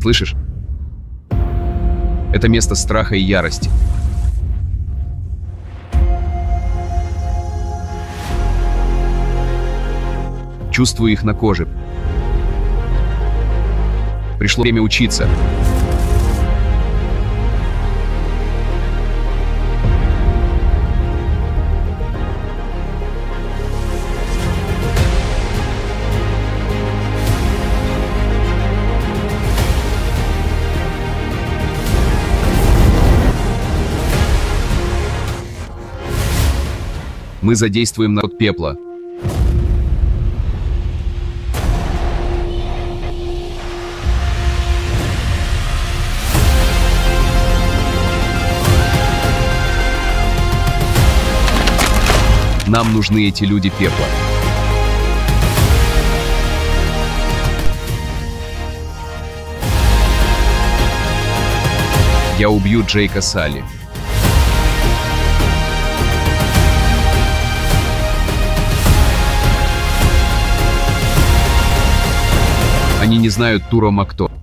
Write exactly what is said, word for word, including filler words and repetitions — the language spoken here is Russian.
Слышишь? Это место страха и ярости. Чувствую их на коже. Пришло время учиться. Мы задействуем народ пепла. Нам нужны эти люди пепла. Я убью Джейка Салли. Они не знают Туро Макто.